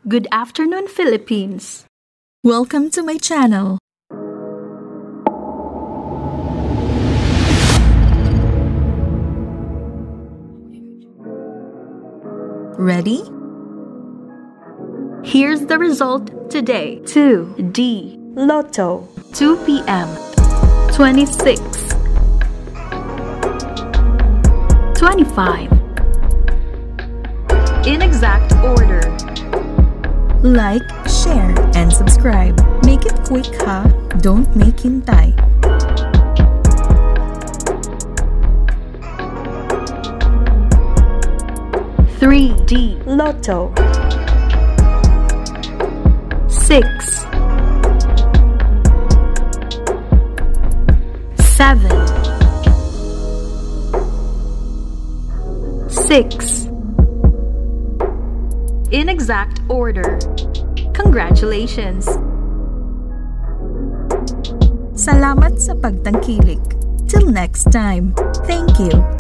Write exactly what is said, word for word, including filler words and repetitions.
Good afternoon, Philippines! Welcome to my channel. Ready? Here's the result today. two D Lotto, two p m twenty-six, twenty-five. In exact order. Like, share, and subscribe. Make it quick, ha? Don't make hintay. three D Lotto, six, seven, six. In exact order. Congratulations! Salamat sa pagtangkilik. Till next time. Thank you.